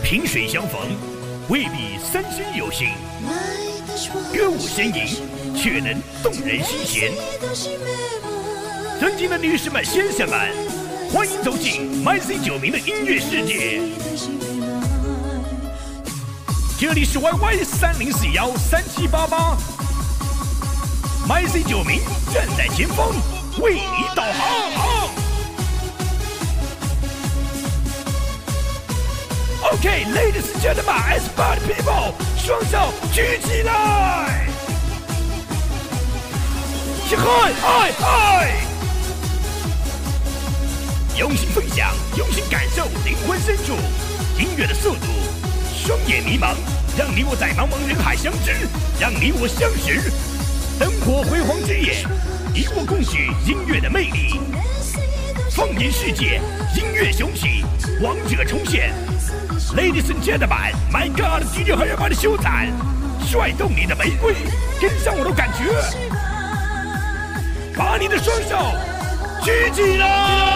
萍水相逢，未必三生有幸。歌舞呻吟，却能动人心弦。尊敬的女士们、先生们，欢迎走进 MyC90的音乐世界。这里是 YY30413788，MyC90站在前方，为你导航。OK, ladies and gentlemen, as party people， 双手举起来！是嗨嗨嗨！用心分享，用心感受灵魂深处音乐的速度，双眼迷茫，让你我在茫茫人海相知，让你我相识。灯火辉煌之夜，你我共举音乐的魅力。放眼世界，音乐雄起，王者重现。Ladies and gentlemen, my God， DJ 和人们的秀才，甩动你的玫瑰，跟上我的感觉，把你的双手举起来！